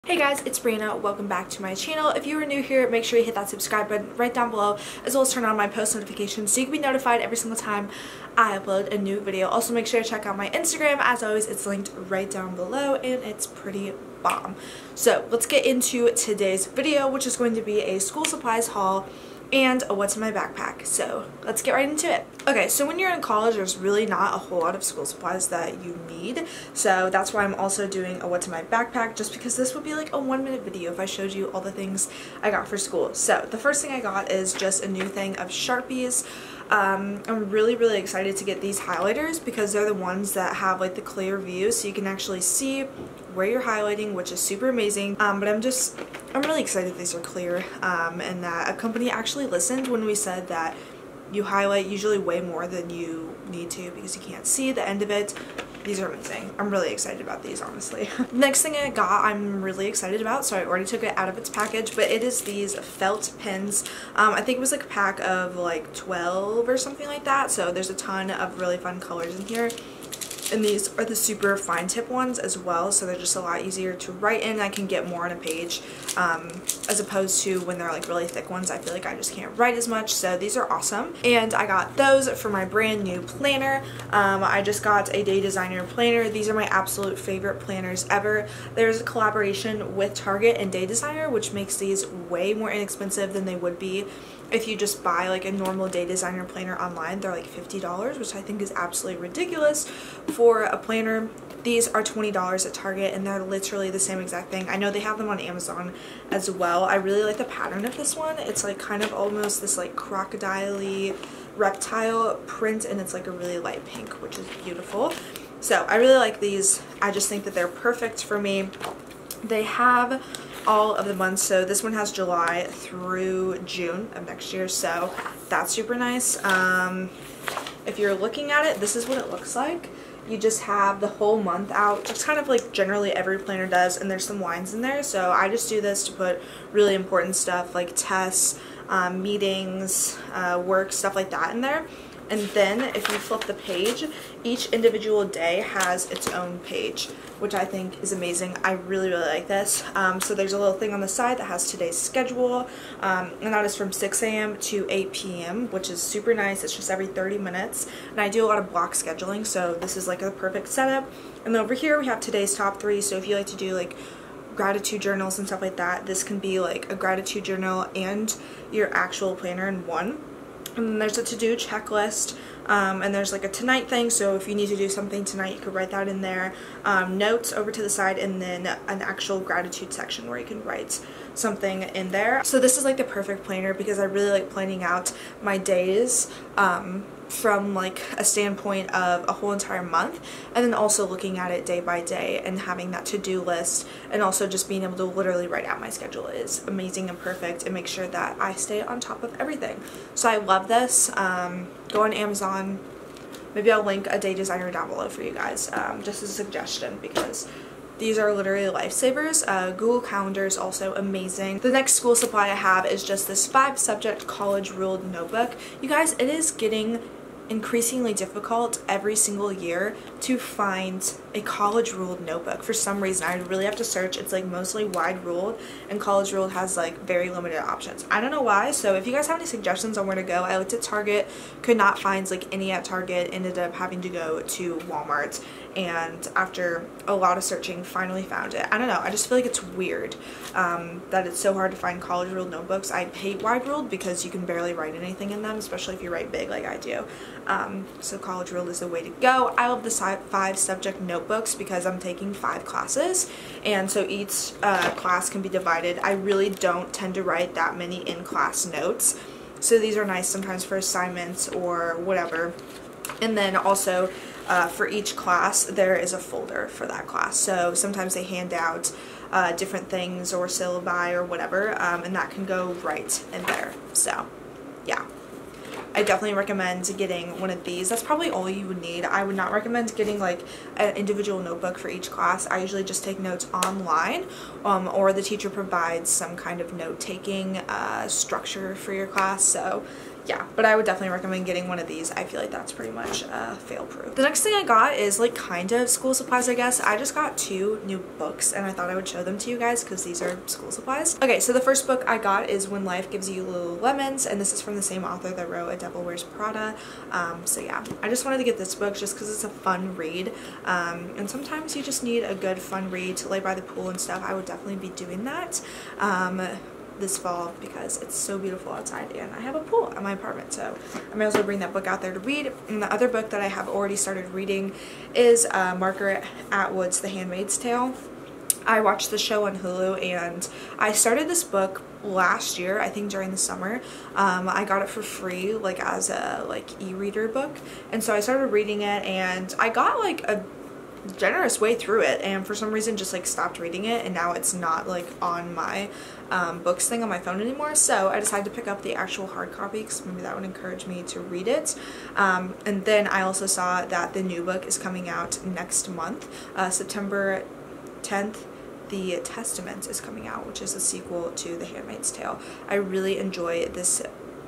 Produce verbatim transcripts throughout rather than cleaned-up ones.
Hey guys, it's Brianna. Welcome back to my channel. If you are new here, make sure you hit that subscribe button right down below, as well as turn on my post notifications so you can be notified every single time I upload a new video. Also, make sure to check out my Instagram. As always, it's linked right down below and it's pretty bomb. So let's get into today's video, which is going to be a school supplies haul and a what's in my backpack. So let's get right into it. Okay, so when you're in college, there's really not a whole lot of school supplies that you need. So that's why I'm also doing a what's in my backpack, just because this would be like a one minute video if I showed you all the things I got for school. So the first thing I got is just a new thing of Sharpies. Um, I'm really, really excited to get these highlighters because they're the ones that have like the clear view, so you can actually see where you're highlighting, which is super amazing. Um, but I'm just, I'm really excited these are clear, um, and that a company actually listened when we said that you highlight usually way more than you need to because you can't see the end of it. These are amazing. I'm really excited about these, honestly. Next thing I got, I'm really excited about, so I already took it out of its package, but it is these felt pins. Um, I think it was like a pack of like twelve or something like that, so there's a ton of really fun colors in here. And these are the super fine tip ones as well, so they're just a lot easier to write in. I can get more on a page, um, as opposed to when they're like really thick ones. I feel like I just can't write as much, so these are awesome. And I got those for my brand new planner. Um, I just got a Day Designer planner. These are my absolute favorite planners ever. There's a collaboration with Target and Day Designer, which makes these way more inexpensive than they would be if you just buy like a normal Day Designer planner online. They're like fifty dollars, which I think is absolutely ridiculous for a planner. These are twenty dollars at Target and they're literally the same exact thing. I know they have them on Amazon as well. I really like the pattern of this one. It's like kind of almost this like crocodile-y reptile print, and it's like a really light pink, which is beautiful. So I really like these. I just think that they're perfect for me. They have all of the months, so this one has July through June of next year, so that's super nice. Um, if you're looking at it, this is what it looks like. You just have the whole month out, just kind of like generally every planner does, and there's some lines in there, so I just do this to put really important stuff like tests, um, meetings, uh, work, stuff like that in there. And then if you flip the page, each individual day has its own page, which I think is amazing. I really, really like this. Um, so there's a little thing on the side that has today's schedule, um, and that is from six A M to eight P M, which is super nice. It's just every thirty minutes, and I do a lot of block scheduling, so this is like a perfect setup. And then over here we have today's top three, so if you like to do like gratitude journals and stuff like that, this can be like a gratitude journal and your actual planner in one. And then there's a to-do checklist, um, and there's like a tonight thing, so if you need to do something tonight, you could write that in there. Um, notes over to the side, and then an actual gratitude section where you can write something in there. So this is like the perfect planner because I really like planning out my days um, from like a standpoint of a whole entire month, and then also looking at it day by day and having that to-do list, and also just being able to literally write out my schedule is amazing and perfect, and make sure that I stay on top of everything. So I love this. Um, go on Amazon. Maybe I'll link a Day Designer down below for you guys, um, just as a suggestion, because these are literally lifesavers. Uh, Google Calendar is also amazing. The next school supply I have is just this five subject college ruled notebook. You guys, it is getting increasingly difficult every single year to find a college ruled notebook. For some reason, I really have to search. It's like mostly wide ruled, and college ruled has like very limited options. I don't know why, so if you guys have any suggestions on where to go, I looked at Target, could not find like any at Target, ended up having to go to Walmart, and after a lot of searching finally found it. I don't know, I just feel like it's weird um, that it's so hard to find college ruled notebooks. I hate wide ruled because you can barely write anything in them, especially if you write big like I do. Um, so college ruled is the way to go. I love the five subject notebooks because I'm taking five classes, and so each uh, class can be divided. I really don't tend to write that many in-class notes, so these are nice sometimes for assignments or whatever. And then also uh, for each class there is a folder for that class, so sometimes they hand out uh, different things or syllabi or whatever, um, and that can go right in there. So yeah, I definitely recommend getting one of these. That's probably all you would need. I would not recommend getting like an individual notebook for each class. I usually just take notes online, um, or the teacher provides some kind of note-taking uh, structure for your class. So yeah, but I would definitely recommend getting one of these. I feel like that's pretty much uh, fail proof. The next thing I got is like kind of school supplies, I guess. I just got two new books and I thought I would show them to you guys because these are school supplies. Okay, so the first book I got is When Life Gives You Lululemons, and this is from the same author that wrote A Devil Wears Prada. Um, so yeah, I just wanted to get this book just because it's a fun read, um, and sometimes you just need a good fun read to lay by the pool and stuff. I would definitely be doing that um, this fall because it's so beautiful outside and I have a pool at my apartment, so I might as well bring that book out there to read. And the other book that I have already started reading is uh, Margaret Atwood's The Handmaid's Tale. I watched the show on Hulu and I started this book last year, I think during the summer. um, I got it for free like as a like e-reader book, and so I started reading it and I got like a generous way through it, and for some reason just like stopped reading it, and now it's not like on my um, books thing on my phone anymore, so I decided to pick up the actual hard copy because maybe that would encourage me to read it. Um, and then I also saw that the new book is coming out next month, uh, September tenth. The Testament is coming out, which is a sequel to The Handmaid's Tale. I really enjoy this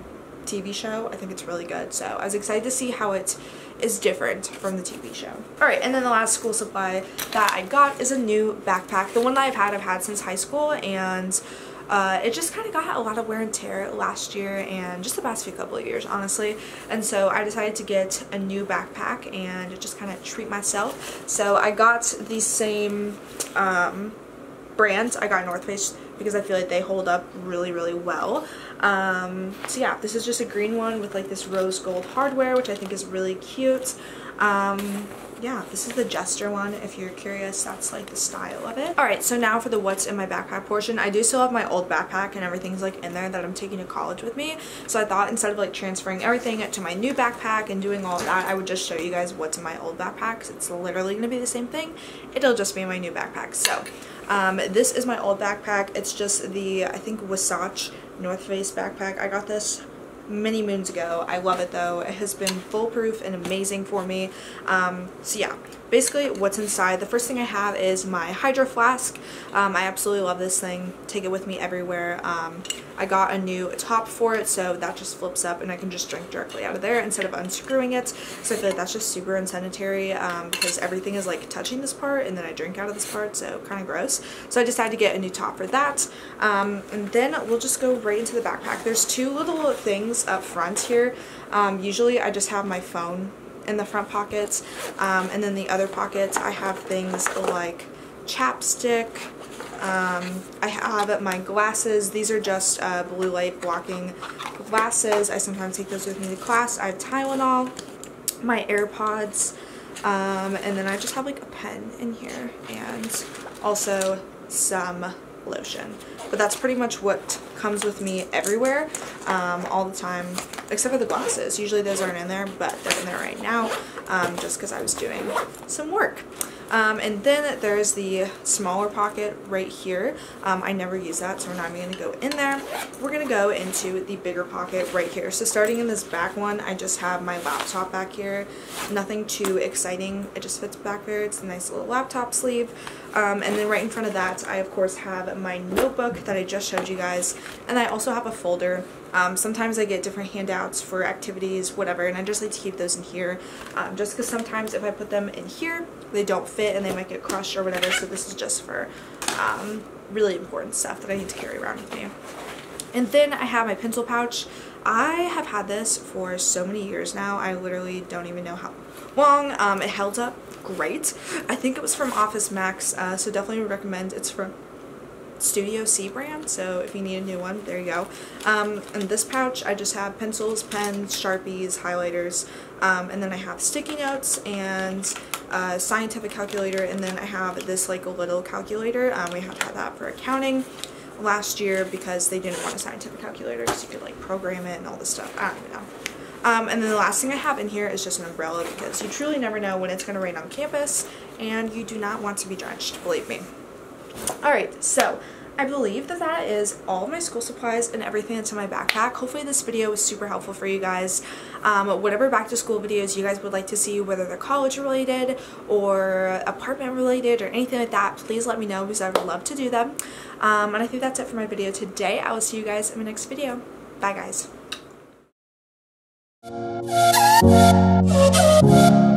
T V show. I think it's really good, so I was excited to see how it is different from the T V show. Alright, and then the last school supply that I got is a new backpack. The one that I've had, I've had since high school, and uh, it just kind of got a lot of wear and tear last year and just the past few couple of years, honestly. And so I decided to get a new backpack and just kind of treat myself. So I got the same um, brands. I got North Face because I feel like they hold up really, really well. Um, so yeah, this is just a green one with like this rose gold hardware, which I think is really cute. Um, yeah, this is the Jester one. If you're curious, that's like the style of it. Alright, so now for the what's in my backpack portion. I do still have my old backpack and everything's like in there that I'm taking to college with me. So I thought instead of like transferring everything to my new backpack and doing all of that, I would just show you guys what's in my old backpack because it's literally going to be the same thing. It'll just be my new backpack. So um, this is my old backpack. It's just the, I think, Wasatch North Face backpack. I got this many moons ago. I love it though. It has been foolproof and amazing for me. Um, so yeah, basically what's inside. The first thing I have is my Hydro Flask. Um, I absolutely love this thing. Take it with me everywhere. Um, I got a new top for it, so that just flips up and I can just drink directly out of there instead of unscrewing it. So I feel like that's just super unsanitary um, because everything is like touching this part and then I drink out of this part, so kind of gross. So I decided to get a new top for that. Um, and then we'll just go right into the backpack. There's two little things up front here. Um, usually I just have my phone in the front pockets, um, and then the other pockets I have things like chapstick. um, I have my glasses. These are just uh, blue light blocking glasses. I sometimes take those with me to class. I have Tylenol, my AirPods, um, and then I just have like a pen in here and also some lotion. But that's pretty much what comes with me everywhere, um, all the time, except for the glasses. Usually those aren't in there, but they're in there right now, um, just because I was doing some work. Um, and then there's the smaller pocket right here. Um, I never use that, so we're not even going to go in there. We're going to go into the bigger pocket right here. So starting in this back one, I just have my laptop back here. Nothing too exciting. It just fits back there. It's a nice little laptop sleeve. Um, and then right in front of that, I of course have my notebook that I just showed you guys. And I also have a folder. Um, sometimes I get different handouts for activities, whatever, and I just like to keep those in here, um, just because sometimes if I put them in here, they don't fit and they might get crushed or whatever, so this is just for um, really important stuff that I need to carry around with me. And then I have my pencil pouch. I have had this for so many years now, I literally don't even know how long. Um, it held up great. I think it was from Office Max, uh, so definitely would recommend. It's from Studio C brand, so if you need a new one, there you go. Um, in this pouch I just have pencils, pens, Sharpies, highlighters, um, and then I have sticky notes and a scientific calculator, and then I have this like a little calculator. Um, we have to have that for accounting last year because they didn't want a scientific calculator because you could like program it and all this stuff. I don't even know. Um, and then the last thing I have in here is just an umbrella because you truly never know when it's going to rain on campus and you do not want to be drenched, believe me. Alright, so I believe that that is all of my school supplies and everything that's in my backpack. Hopefully this video was super helpful for you guys. Um, whatever back to school videos you guys would like to see, whether they're college related or apartment related or anything like that, please let me know because I would love to do them. Um, and I think that's it for my video today. I will see you guys in my next video. Bye guys. Thank you.